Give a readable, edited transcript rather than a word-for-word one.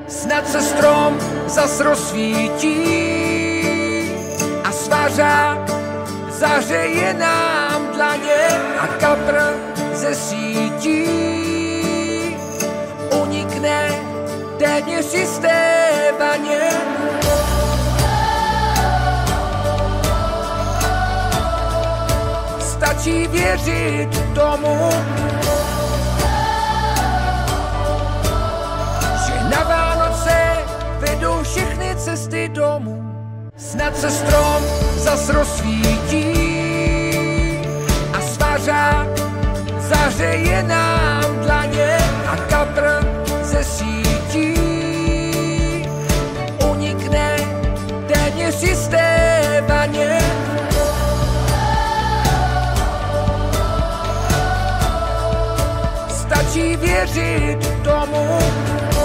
Snad se strom zas rozsvítí a svařák zahřeje nám dlaně a kapr ze sítí unikne téměř čisté vaně. Stačí věřit tomu, že na Vánoce vedou všechny cesty domů. Snad se strom zas rozsvítí a svařák zahřeje nám dlaně a kapr ze sítí unikne téměř čisté vaně. Stačí věřit tomu,